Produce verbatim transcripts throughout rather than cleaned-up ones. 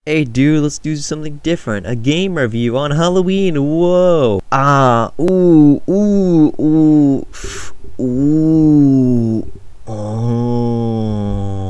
Hey dude, let's do something different. A game review on Halloween. Whoa. Ah, ooh, ooh, ooh, ooh. Oh.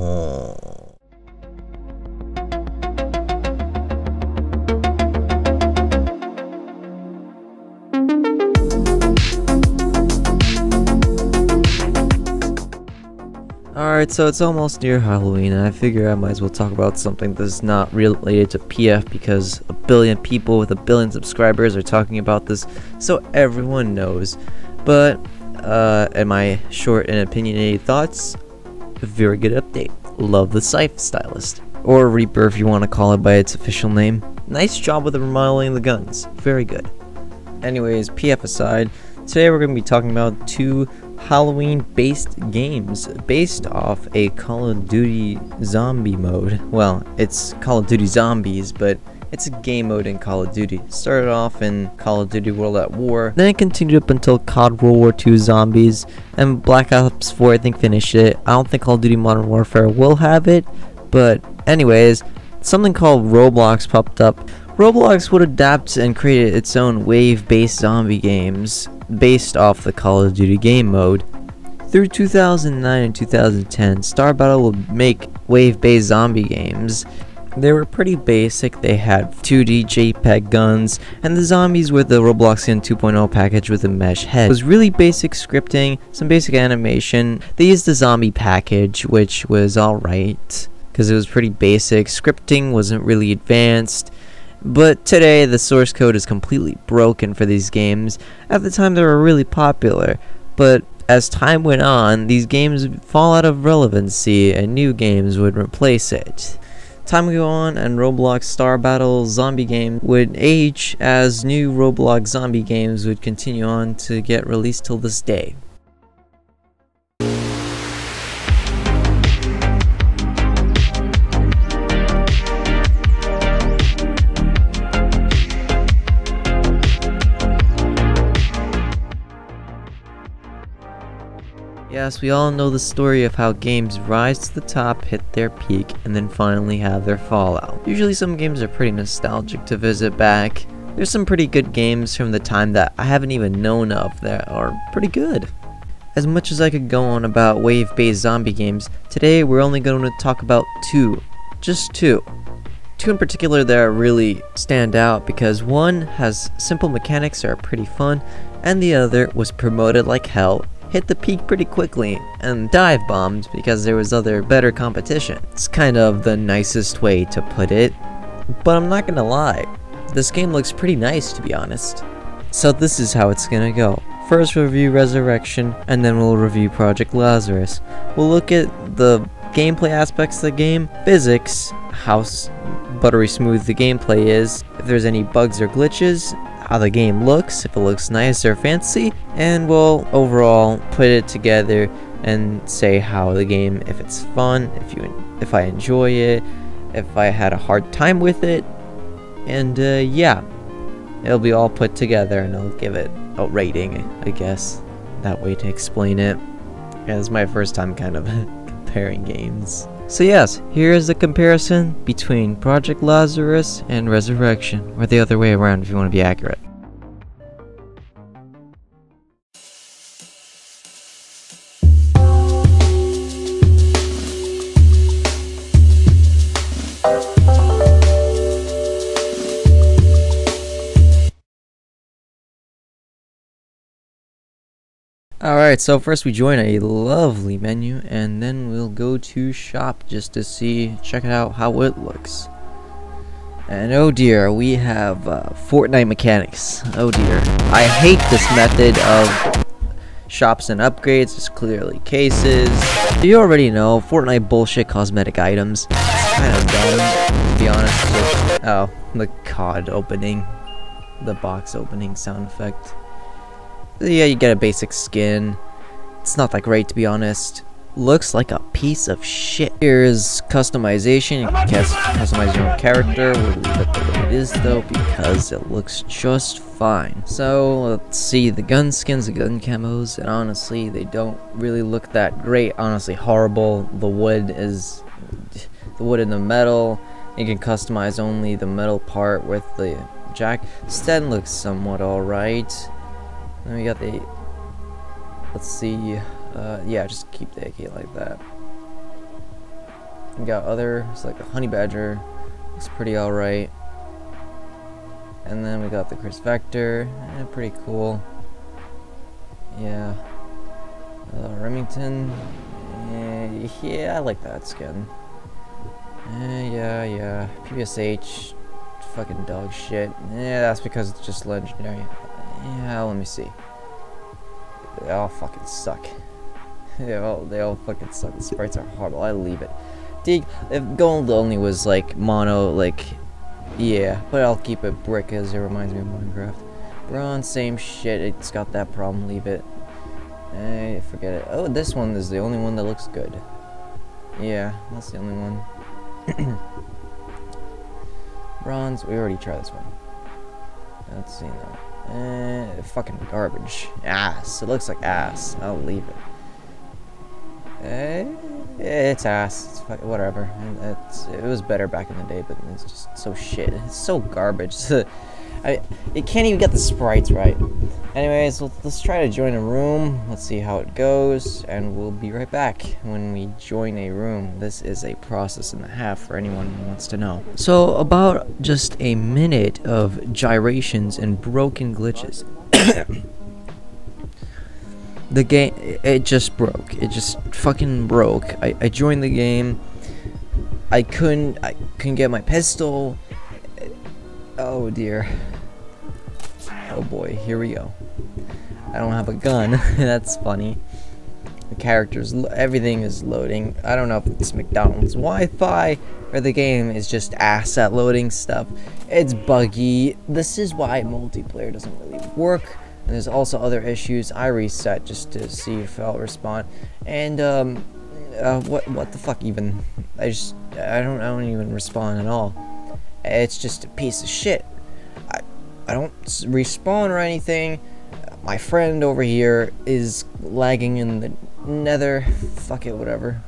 Alright, so it's almost near Halloween, and I figure I might as well talk about something that's not related to P F because a billion people with a billion subscribers are talking about this, so everyone knows. But, uh, in my short and opinionated thoughts, a very good update. Love the Scythe stylist. Or Reaper if you want to call it by its official name. Nice job with the remodeling the guns. Very good. Anyways, P F aside, today we're going to be talking about two Halloween-based games based off a Call of Duty zombie mode. Well, it's Call of Duty Zombies, but it's a game mode in Call of Duty. Started off in Call of Duty World at War, then it continued up until C O D World War Two Zombies, and Black Ops four I think finished it. I don't think Call of Duty Modern Warfare will have it, but anyways, something called Roblox popped up. Roblox would adapt and create its own wave-based zombie games based off the Call of Duty game mode. Through two thousand nine and two thousand ten, Star Battle would make wave-based zombie games. They were pretty basic. They had two D JPEG guns, and the zombies were the Robloxian two point oh package with a mesh head. It was really basic scripting, some basic animation. They used the zombie package, which was alright, because it was pretty basic. Scripting wasn't really advanced. But today, the source code is completely broken for these games. At the time, they were really popular, but as time went on, these games would fall out of relevancy and new games would replace it. Time would go on, and Roblox Star Battle zombie game would age as new Roblox zombie games would continue on to get released till this day. Yes, we all know the story of how games rise to the top, hit their peak, and then finally have their fallout. Usually some games are pretty nostalgic to visit back. There's some pretty good games from the time that I haven't even known of that are pretty good. As much as I could go on about wave-based zombie games, today we're only going to talk about two. Just two. Two in particular that really stand out because one has simple mechanics that are pretty fun, and the other was promoted like hell, hit the peak pretty quickly, and dive bombed because there was other better competition. It's kind of the nicest way to put it, but I'm not gonna lie, this game looks pretty nice to be honest. So this is how it's gonna go. First review Resurrection, and then we'll review Project Lazarus. We'll look at the gameplay aspects of the game, physics, how buttery smooth the gameplay is, if there's any bugs or glitches, how the game looks, if it looks nice or fancy, and we'll overall put it together and say how the game, if it's fun, if you, if I enjoy it, if I had a hard time with it, and uh, yeah, it'll be all put together, and I'll give it a rating, I guess, that way to explain it. Yeah, this is my first time kind of comparing games. So yes, here is the comparison between Project Lazarus and Resurrection, or the other way around if you want to be accurate. Alright, so first we join a lovely menu, and then we'll go to shop just to see, check out how it looks. And oh dear, we have uh, Fortnite mechanics. Oh dear. I hate this method of shops and upgrades. It's clearly cases. You already know, Fortnite bullshit cosmetic items. It's kind of dumb, to be honest. Just, oh, the C O D opening. The box opening sound effect. Yeah, you get a basic skin. It's not that great to be honest. Looks like a piece of shit. Here's customization. You can customize your own character. We'll leave it the way it is though because it looks just fine. So let's see the gun skins, the gun camos, and honestly they don't really look that great. Honestly horrible. The wood is the wood and the metal You can customize only the metal part with the jack. Sten looks somewhat alright. Then we got the, let's see, uh, yeah, just keep the A K like that. We got other, it's like a honey badger, looks pretty alright. And then we got the Chris Vector, eh, pretty cool. Yeah. Uh, Remington, eh, yeah, I like that skin. Eh, yeah, yeah. P B S H, fucking dog shit. Yeah, that's because it's just legendary. Yeah, let me see. They all fucking suck. they all they all fucking suck. The sprites are horrible. I leave it. Dig, if gold only was like mono, like, yeah, but I'll keep it brick because it reminds me of Minecraft. Bronze, same shit. It's got that problem. Leave it. Eh, forget it. Oh, this one is the only one that looks good. Yeah, that's the only one. Bronze, we already tried this one. Let's see now. Eh, fucking garbage. Ass. It looks like ass. I'll leave it. Eh, it's ass. It's fucking whatever. It's, it was better back in the day, but it's just so shit. It's so garbage. I, it can't even get the sprites right. Anyways, let's, let's try to join a room. Let's see how it goes, and we'll be right back when we join a room. This is a process and a half for anyone who wants to know. So, about just a minute of gyrations and broken glitches. The game, it just broke. It just fucking broke. I, I joined the game. I couldn't, I couldn't get my pistol. Oh dear. Oh boy, here we go. I don't have a gun. That's funny. The characters, everything is loading. I don't know if it's McDonald's Wi-Fi or the game is just ass at loading stuff. It's buggy. This is why multiplayer doesn't really work. And there's also other issues. I reset just to see if I'll respond. And um, uh, what what the fuck even? I just I don't I don't even respond at all. It's just a piece of shit. I, I don't respawn or anything. My friend over here is lagging in the nether. Fuck it, whatever.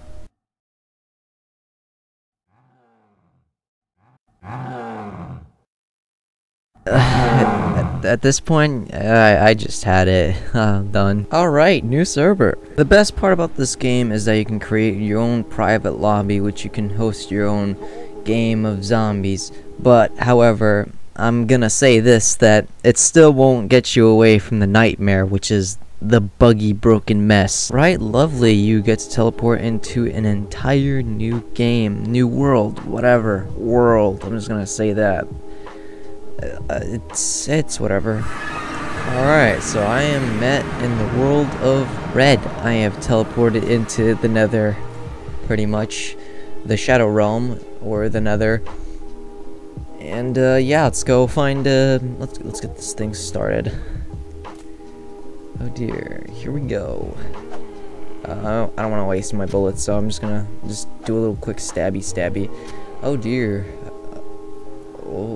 at, at this point, I, I just had it uh, done. Alright, new server. The best part about this game is that you can create your own private lobby, which you can host your own game of zombies. But however, I'm gonna say this, that it still won't get you away from the nightmare, which is the buggy broken mess. Right, lovely, you get to teleport into an entire new game, new world, whatever world. I'm just gonna say that. Uh, it's it's whatever. Alright, so I am met in the world of red. I have teleported into the nether, pretty much, the shadow realm or the nether. And uh, yeah, let's go find. Uh, let's let's get this thing started. Oh dear, here we go. Uh, I don't want to waste my bullets, so I'm just gonna just do a little quick stabby stabby. Oh dear. Uh, oh.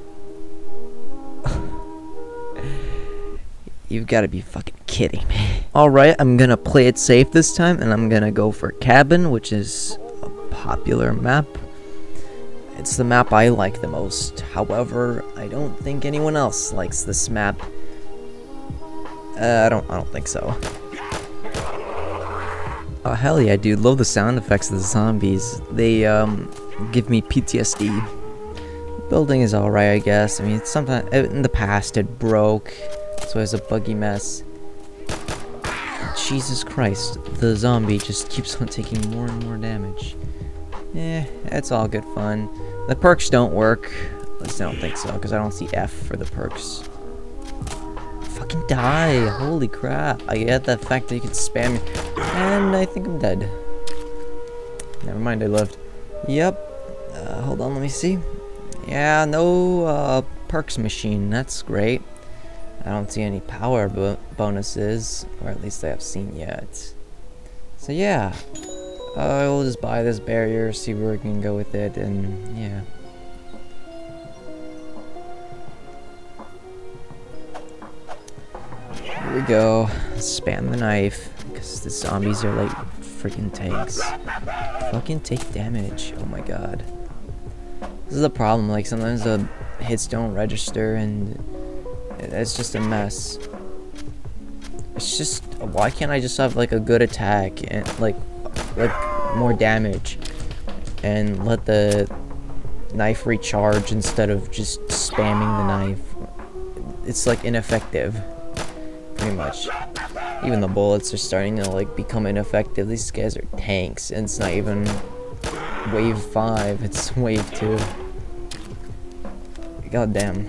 You've got to be fucking kidding me. Alright, I'm gonna play it safe this time, and I'm gonna go for Cabin, which is a popular map. It's the map I like the most. However, I don't think anyone else likes this map. Uh, I don't I don't think so. Oh hell yeah, dude. Love the sound effects of the zombies. They um give me P T S D. Building is alright, I guess. I mean, sometimes in the past it broke, so it's a buggy mess. Jesus Christ, the zombie just keeps on taking more and more damage. Eh, it's all good fun. The perks don't work. At least I don't think so, because I don't see F for the perks. Fucking die! Holy crap! I get the fact that you can spam me, and I think I'm dead. Never mind, I lived. Yep. Uh, hold on, let me see. Yeah, no uh, perks machine. That's great. I don't see any power bo bonuses, or at least I have seen yet. So yeah. Uh, we'll just buy this barrier, see where we can go with it, and yeah. Here we go. Spam the knife, because the zombies are like freaking tanks. Fucking take damage. Oh my god. This is the problem, like sometimes the hits don't register and it's just a mess. It's just, why can't I just have like a good attack and like like more damage and let the knife recharge instead of just spamming the knife? It's like ineffective, pretty much. Even the bullets are starting to like become ineffective. These guys are tanks, and it's not even wave five, it's wave two. God damn.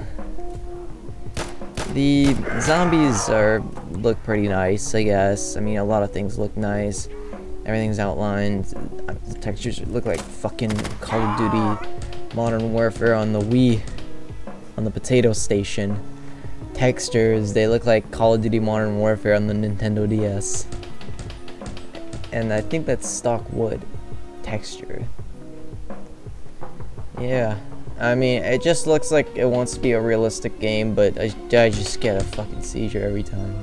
The zombies are look pretty nice, I guess. I mean, a lot of things look nice. Everything's outlined. The textures look like fucking Call of Duty Modern Warfare on the Wii, on the potato station. Textures, they look like Call of Duty Modern Warfare on the Nintendo D S. And I think that's stock wood texture. Yeah, I mean, it just looks like it wants to be a realistic game, but I, I just get a fucking seizure every time.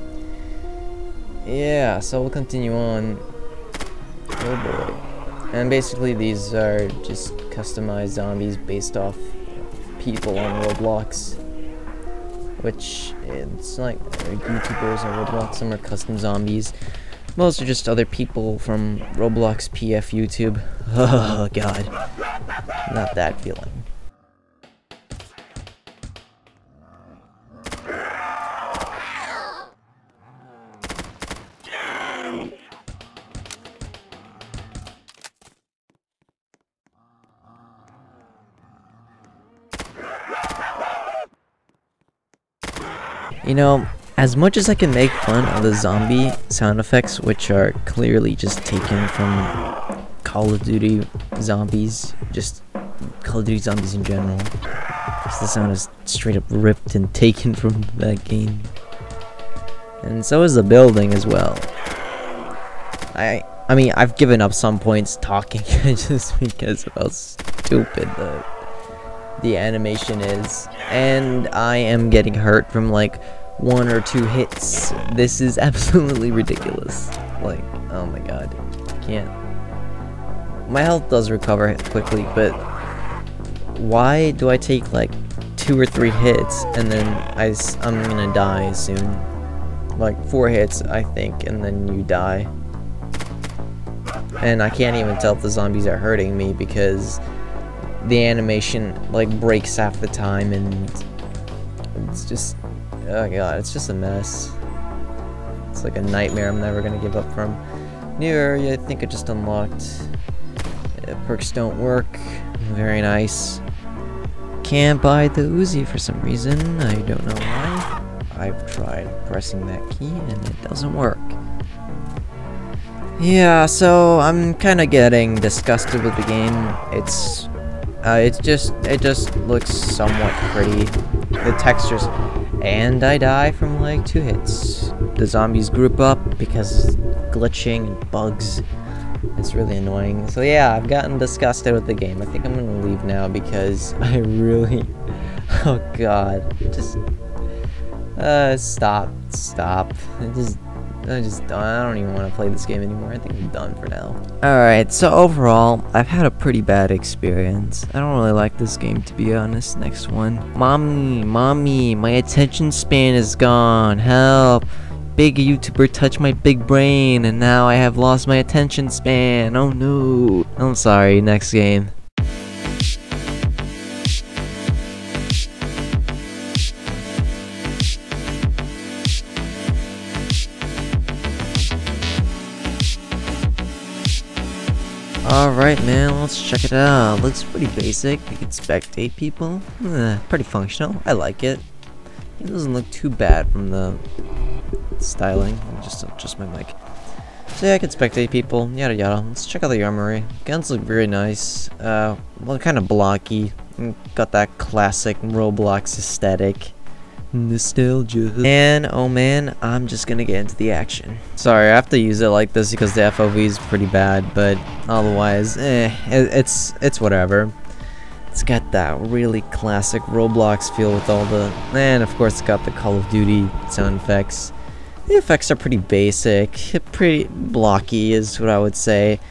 Yeah, so we'll continue on. Oh boy. And basically these are just customized zombies based off people on Roblox. Which, it's like YouTubers on Roblox, some are custom zombies. Most are just other people from Roblox P F YouTube. Oh god. Not that feeling. You know, as much as I can make fun of the zombie sound effects, which are clearly just taken from Call of Duty zombies, just Call of Duty zombies in general, because the sound is straight up ripped and taken from that game. And so is the building as well. I I mean, I've given up some points talking just because of how stupid the the animation is, and I am getting hurt from like one or two hits. This is absolutely ridiculous. Like, oh my god, can't. My health does recover quickly, but why do I take like two or three hits and then I s I'm gonna die soon? Like four hits, I think, and then you die. And I can't even tell if the zombies are hurting me because the animation like breaks half the time, and it's just, oh god, it's just a mess. It's like a nightmare I'm never gonna give up from. New area, I think I just unlocked. Uh, perks don't work. Very nice. Can't buy the Uzi for some reason. I don't know why. I've tried pressing that key and it doesn't work. Yeah, so I'm kind of getting disgusted with the game. It's Uh, it's just, it just looks somewhat pretty, the textures, and I die from like two hits. The zombies group up because glitching and bugs. It's really annoying. So yeah, I've gotten disgusted with the game. I think I'm gonna leave now because I really, oh god, just, uh, stop, stop. It just, I just don't, I don't even want to play this game anymore. I think I'm done for now. Alright, so overall, I've had a pretty bad experience. I don't really like this game, to be honest. Next one. Mommy, mommy, my attention span is gone. Help. Big YouTuber touched my big brain, and now I have lost my attention span. Oh no. I'm sorry, next game. Alright man, let's check it out. Looks pretty basic. You can spectate people. Eh, pretty functional. I like it. It doesn't look too bad from the styling. I'll just adjust my mic. So yeah, I can spectate people. Yada yada. Let's check out the armory. Guns look very nice. Uh, well, kind of blocky. Got that classic Roblox aesthetic. Nostalgia. And oh man, I'm just gonna get into the action. Sorry, I have to use it like this because the F O V is pretty bad, but otherwise, eh, it, it's it's whatever. It's got that really classic Roblox feel with all the, and of course it's got the Call of Duty sound effects. The effects are pretty basic, pretty blocky is what I would say.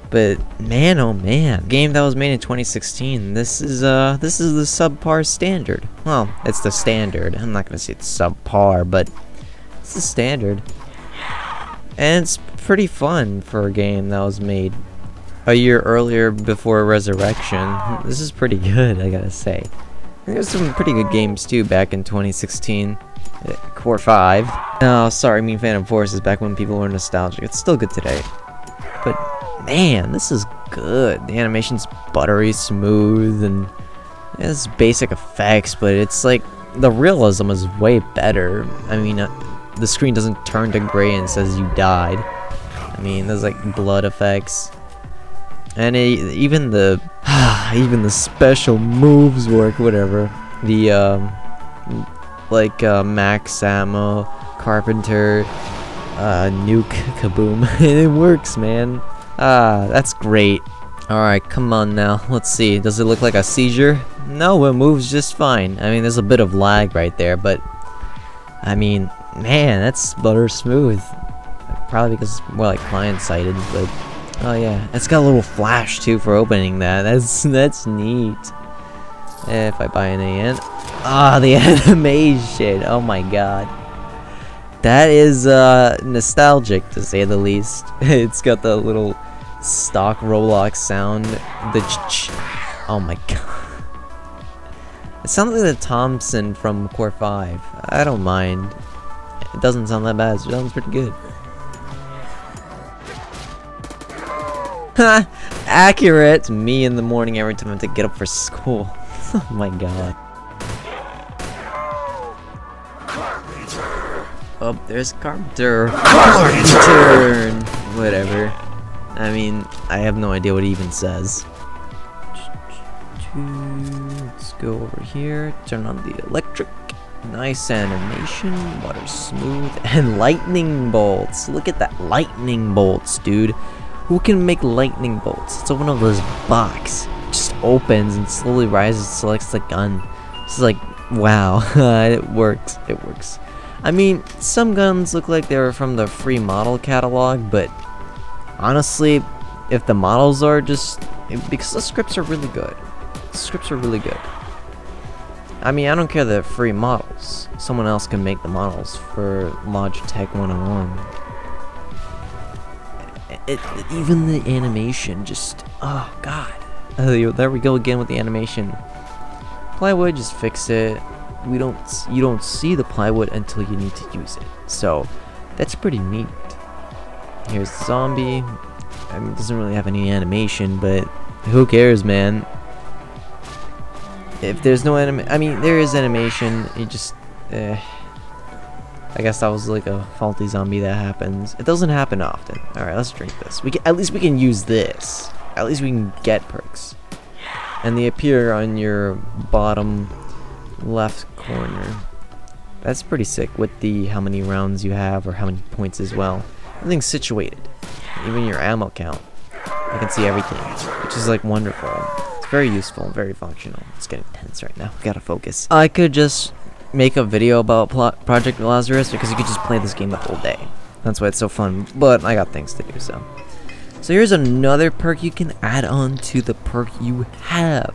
But man, oh man, game that was made in twenty sixteen. This is uh, this is the subpar standard. Well, it's the standard. I'm not gonna say it's subpar, but it's the standard. And it's pretty fun for a game that was made a year earlier before Resurrection. This is pretty good, I gotta say. There's some pretty good games too back in twenty sixteen. Uh, Core five. Oh, sorry, I mean Phantom Forces back when people were nostalgic. It's still good today. But man, this is good. The animation's buttery smooth and it's basic effects, but it's like the realism is way better. I mean, uh, the screen doesn't turn to gray and says you died. I mean, there's like blood effects, and it, even the even the special moves work. Whatever the um, like uh, max ammo, carpenter, uh, nuke, kaboom. It works, man. Ah, that's great. Alright, come on now. Let's see. Does it look like a seizure? No, it moves just fine. I mean, there's a bit of lag right there, but I mean, man, that's butter smooth. Probably because it's more like client-sided, but oh yeah, it's got a little flash too for opening that. That's that's neat. If I buy an A N, ah, the animation. Oh my god, that is uh, nostalgic to say the least. It's got the little stock Roblox sound. The ch ch oh my god, it sounds like the Thompson from Core five. I don't mind. It doesn't sound that bad. It sounds pretty good. Ha! Accurate! Me in the morning every time I have to get up for school. Oh my god. Oh, there's Carpenter. Carpenter! Whatever. I mean, I have no idea what he even says. Let's go over here. Turn on the electric. Nice animation. Water smooth. And lightning bolts. Look at that lightning bolts, dude. Who can make lightning bolts? It's one of those box. It just opens and slowly rises, selects the gun. It's like, wow. It works. It works. I mean, some guns look like they were from the free model catalog, but honestly, if the models are just... because the scripts are really good. The scripts are really good. I mean, I don't care the free models. Someone else can make the models for Logitech one oh one. It, it, even the animation just... oh, God. Uh, there we go again with the animation. Plywood, just fix it. We don't... you don't see the plywood until you need to use it. So, that's pretty neat. Here's the zombie. I mean, it doesn't really have any animation, but who cares, man? If there's no anim... I mean, there is animation. It just... eh. I guess that was like a faulty zombie that happens. It doesn't happen often. Alright, let's drink this. We can, at least we can use this. At least we can get perks. And they appear on your bottom left corner. That's pretty sick with the how many rounds you have or how many points as well. Everything's situated. Even your ammo count. I can see everything, which is like wonderful. It's very useful and very functional. It's getting tense right now. We gotta focus. I could just make a video about Pl Project Lazarus because you could just play this game the whole day. That's why it's so fun, but I got things to do, so. So here's another perk you can add on to the perk you have.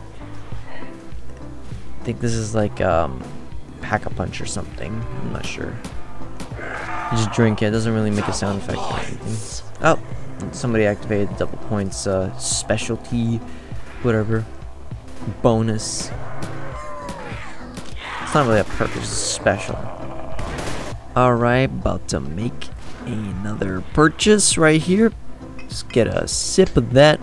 I think this is like um, Pack-a-Punch or something. I'm not sure. You just drink it. It doesn't really make a sound effect or anything. Oh, somebody activated double points uh, specialty, whatever, bonus. It's not really a perk, it's just special. Alright, about to make another purchase right here. Just get a sip of that.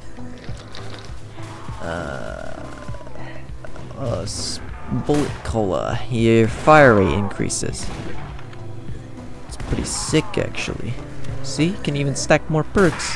Uh, uh, bullet cola. Your fire rate increases. It's pretty sick, actually. See, you can even stack more perks.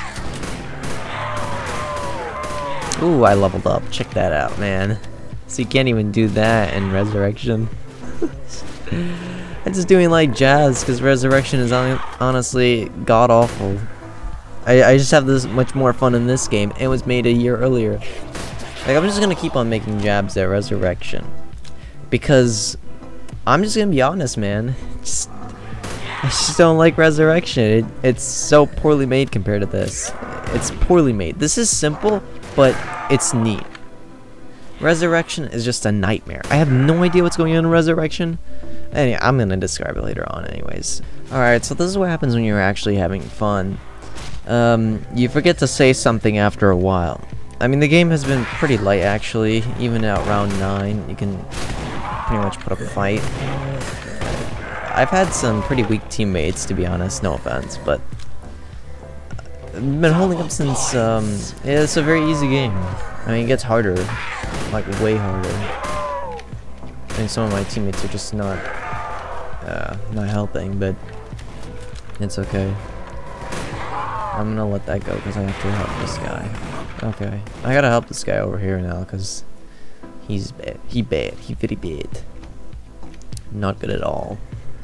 Ooh, I leveled up. Check that out, man. So you can't even do that in Resurrection. I'm just doing like jazz because Resurrection is on honestly god awful. I, I just have this much more fun in this game. It was made a year earlier. Like I'm just gonna keep on making jabs at Resurrection because I'm just gonna be honest, man. Just, I just don't like Resurrection. It, it's so poorly made compared to this. It's poorly made. This is simple, but it's neat. Resurrection is just a nightmare. I have no idea what's going on in Resurrection. Anyway, I'm gonna describe it later on anyways. Alright, so this is what happens when you're actually having fun. Um, you forget to say something after a while. I mean, the game has been pretty light actually. Even at round nine, you can pretty much put up a fight. I've had some pretty weak teammates, to be honest, no offense, but I've been holding up since, um, yeah, it's a very easy game. I mean, it gets harder, like way harder. I mean, some of my teammates are just not, uh, not helping, but it's okay. I'm gonna let that go because I have to help this guy. Okay, I gotta help this guy over here now because he's bad. He bad. He very bad. Not good at all.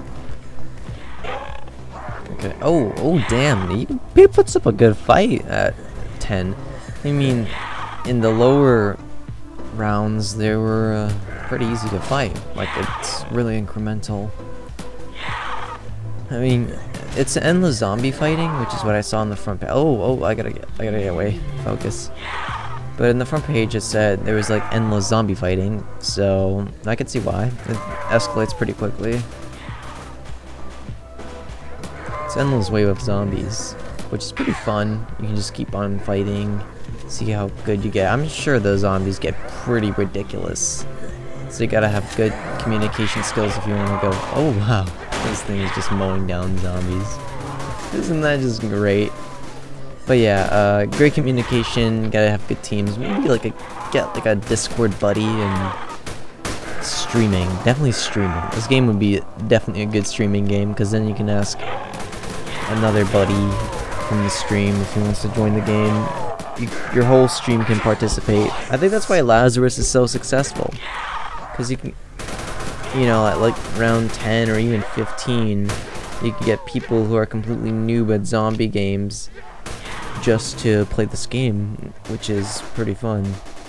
Okay. Oh, oh, damn. He, he puts up a good fight at ten. I mean, in the lower rounds, they were uh, pretty easy to fight. Like, it's really incremental. I mean, it's endless zombie fighting, which is what I saw on the front page. Oh, oh, I gotta get, I gotta get away. Focus. But in the front page, it said there was like endless zombie fighting, so I can see why. It escalates pretty quickly. It's an endless wave of zombies, which is pretty fun. You can just keep on fighting, see how good you get. I'm sure the zombies get pretty ridiculous. So you gotta have good communication skills if you want to go, oh wow, this thing is just mowing down zombies. Isn't that just great? But yeah, uh, great communication, gotta have good teams. Maybe like a, get like a Discord buddy and streaming. Definitely streaming. This game would be definitely a good streaming game because then you can ask another buddy from the stream if he wants to join the game. You, your whole stream can participate. I think that's why Lazarus is so successful. Because you can, you know, at like round ten or even fifteen, you can get people who are completely noob at zombie games just to play this game, which is pretty fun.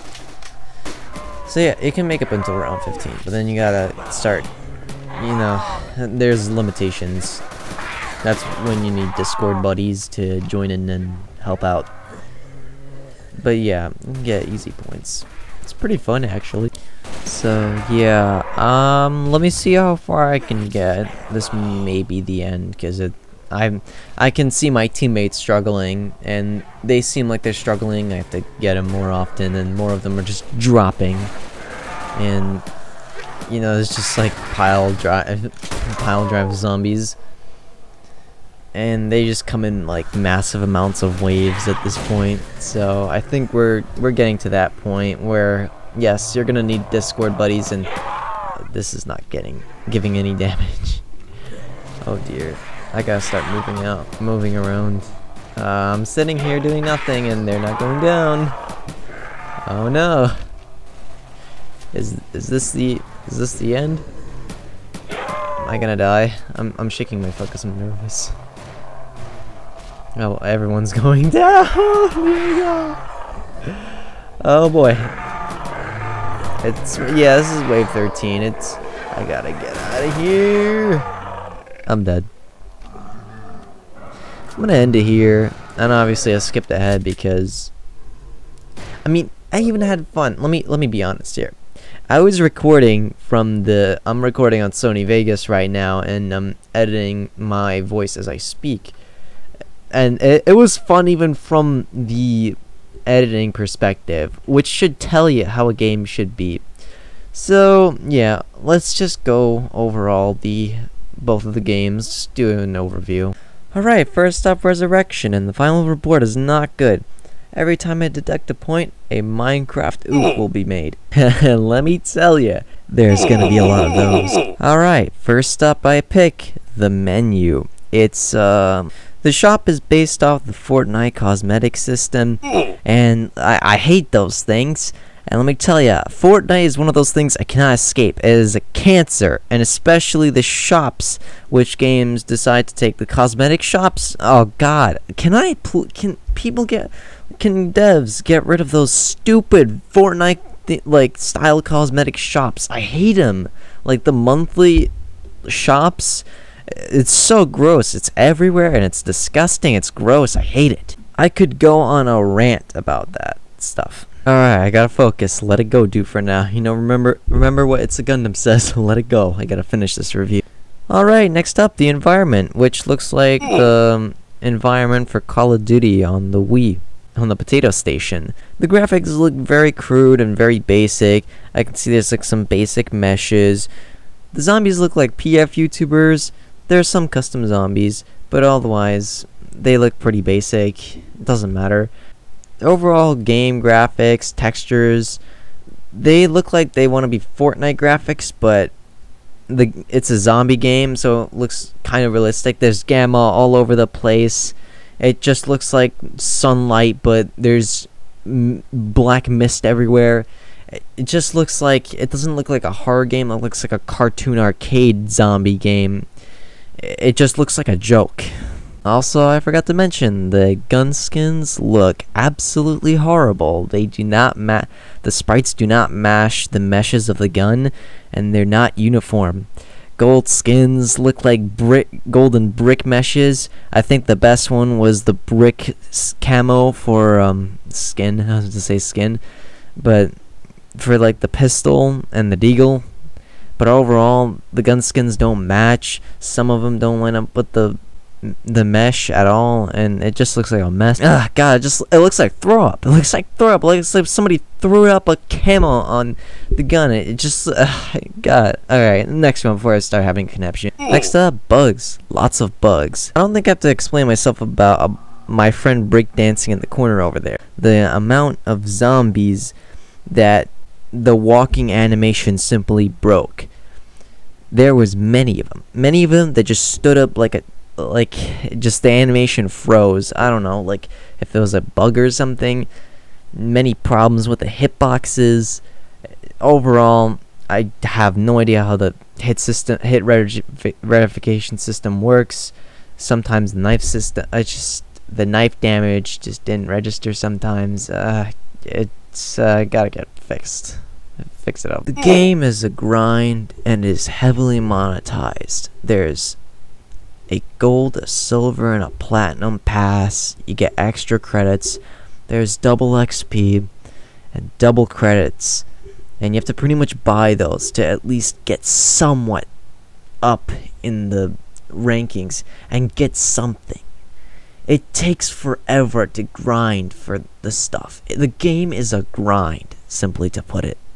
So yeah, it can make up until round fifteen, but then you gotta start, you know, there's limitations. That's when you need Discord buddies to join in and help out. But yeah, you can get easy points. It's pretty fun actually. So yeah, um, let me see how far I can get. This may be the end because it, I'm, I can see my teammates struggling, and they seem like they're struggling. I have to get them more often, and more of them are just dropping. And you know, it's just like pile drive, pile drive zombies, and they just come in like massive amounts of waves at this point. So I think we're we're getting to that point where yes, you're gonna need Discord buddies, and uh, this is not getting giving any damage. Oh dear, I gotta start moving out, moving around. Uh, I'm sitting here doing nothing, and they're not going down. Oh no! Is is this the is this the end? Am I gonna die? I'm I'm shaking my foot because I'm nervous. Oh, everyone's going down. Here we go. Oh boy. It's, yeah, this is wave thirteen. It's, I gotta get out of here. I'm dead. I'm gonna end it here, and obviously I skipped ahead because, I mean, I even had fun. Let me let me be honest here. I was recording from the, I'm recording on Sony Vegas right now, and I'm editing my voice as I speak, and it, it was fun even from the editing perspective, which should tell you how a game should be. So yeah, let's just go over all the both of the games, just do an overview. Alright, first up, Resurrection, and the final report is not good. Every time I detect a point, a Minecraft oof will be made. Let me tell you, there's gonna be a lot of those. Alright, first up I pick the menu. It's uh the shop is based off the Fortnite cosmetic system, and I, I hate those things. And let me tell ya, Fortnite is one of those things I cannot escape. It is a cancer, and especially the shops, which games decide to take the cosmetic shops. Oh God, can I? Pl can people get? Can devs get rid of those stupid Fortnite th like style cosmetic shops? I hate them. Like the monthly shops. It's so gross. It's everywhere, and it's disgusting. It's gross. I hate it. I could go on a rant about that stuff. Alright, I gotta focus. Let it go, dude, for now. You know, remember remember what It's a Gundam says. Let it go. I gotta finish this review. Alright, next up, the environment, which looks like the um, environment for Call of Duty on the Wii, on the Potato Station. The graphics look very crude and very basic. I can see there's like some basic meshes. The zombies look like P F YouTubers. There's some custom zombies, but otherwise, they look pretty basic. It doesn't matter. Overall game graphics, textures, they look like they want to be Fortnite graphics, but the it's a zombie game, so it looks kind of realistic. There's gamma all over the place. It just looks like sunlight, but there's m black mist everywhere. It just looks like, it doesn't look like a horror game. It looks like a cartoon arcade zombie game. It just looks like a joke. Also, I forgot to mention, the gun skins look absolutely horrible. They do not ma- the sprites do not match the meshes of the gun, and they're not uniform. Gold skins look like brick, golden brick meshes. I think the best one was the brick camo for um, skin. I was to say skin, but for like the pistol and the deagle. But overall, the gun skins don't match. Some of them don't line up with the the mesh at all, and it just looks like a mess. Ugh, God, it just it looks like throw up. It looks like throw up. It looks like somebody threw up a camo on the gun. It, it just, uh, God. All right, next one before I start having a conniption. Next up, bugs. Lots of bugs. I don't think I have to explain myself about uh, my friend breakdancing in the corner over there. The amount of zombies that the walking animation simply broke. There was many of them. Many of them that just stood up like a like just the animation froze. I don't know, like if there was a bug or something. Many problems with the hitboxes. Overall, I have no idea how the hit system hit retification system works. Sometimes the knife system I just the knife damage just didn't register sometimes. Uh it's uh, gotta get fixed. Fix it up. The game is a grind and is heavily monetized. There's a gold, a silver, and a platinum pass. You get extra credits. There's double X P and double credits, and you have to pretty much buy those to at least get somewhat up in the rankings and get something. It takes forever to grind for the stuff. The game is a grind, simply to put it.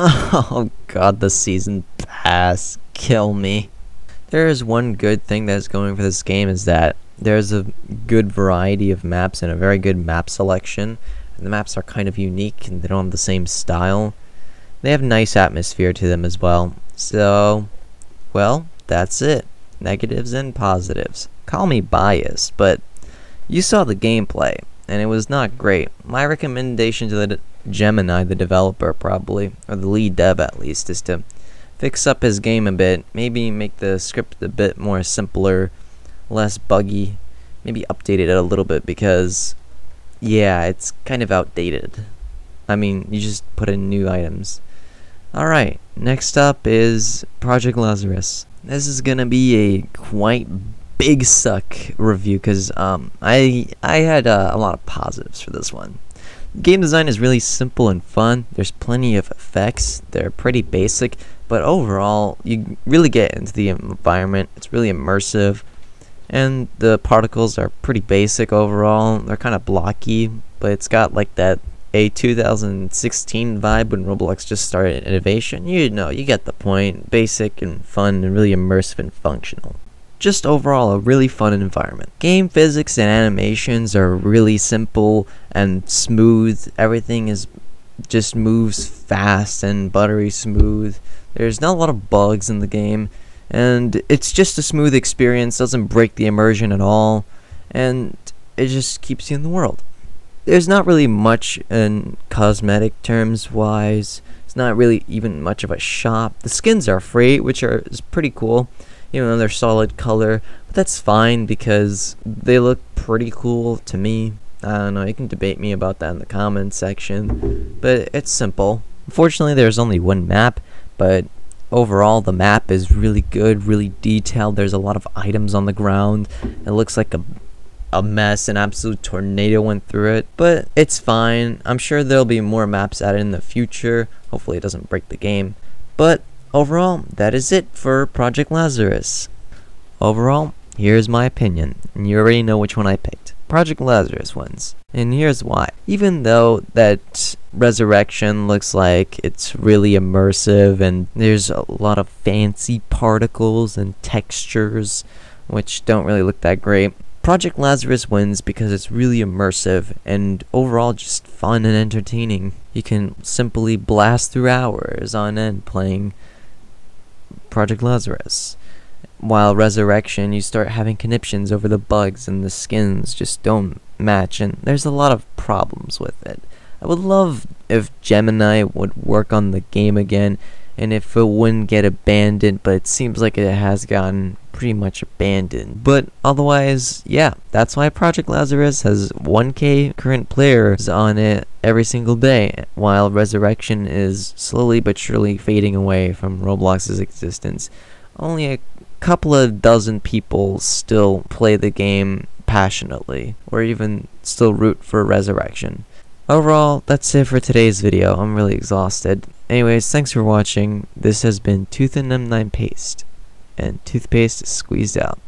Oh God, the season pass, kill me. There is one good thing that's going for this game, is that there's a good variety of maps and a very good map selection. And the maps are kind of unique and they don't have the same style. They have nice atmosphere to them as well. So, well, that's it. Negatives and positives. Call me biased, but you saw the gameplay and it was not great. My recommendation to the Gemini, the developer probably, or the lead dev at least, is to fix up his game a bit, maybe make the script a bit more simpler, less buggy, maybe update it a little bit, because yeah, it's kind of outdated. I mean, you just put in new items. Alright, next up is Project Lazarus. This is gonna be a quite big suck review, because um, I, I had uh, a lot of positives for this one. Game design is really simple and fun. There's plenty of effects. They're pretty basic, but overall, you really get into the environment. It's really immersive, and the particles are pretty basic overall. They're kind of blocky, but it's got like that a two thousand sixteen vibe when Roblox just started innovation. You know, you get the point. Basic and fun and really immersive and functional. Just overall a really fun environment. Game physics and animations are really simple and smooth. Everything is just moves fast and buttery smooth. There's not a lot of bugs in the game, and it's just a smooth experience. Doesn't break the immersion at all, and it just keeps you in the world. There's not really much in cosmetic terms wise. It's not really even much of a shop. The skins are free, which are is pretty cool. Even though they're solid color, but that's fine because they look pretty cool to me. I don't know, you can debate me about that in the comments section, but it's simple. Unfortunately, there's only one map, but overall the map is really good, really detailed. There's a lot of items on the ground. It looks like a a mess, an absolute tornado went through it, but it's fine. I'm sure there'll be more maps added in the future. Hopefully it doesn't break the game. But overall, that is it for Project Lazarus. Overall, here's my opinion, and you already know which one I picked. Project Lazarus wins, and here's why. Even though that Resurrection looks like it's really immersive and there's a lot of fancy particles and textures which don't really look that great, Project Lazarus wins because it's really immersive and overall just fun and entertaining. You can simply blast through hours on end playing Project Lazarus. While Resurrection, you start having conniptions over the bugs and the skins just don't match, and there's a lot of problems with it. I would love if Gemini would work on the game again, and if it wouldn't get abandoned, but it seems like it has gotten pretty much abandoned. But otherwise, yeah, that's why Project Lazarus has one K current players on it every single day, while Resurrection is slowly but surely fading away from Roblox's existence. Only a couple of dozen people still play the game passionately, or even still root for Resurrection. Overall, that's it for today's video. I'm really exhausted. Anyways, thanks for watching. This has been Tooth and M nine Paste, and toothpaste is squeezed out.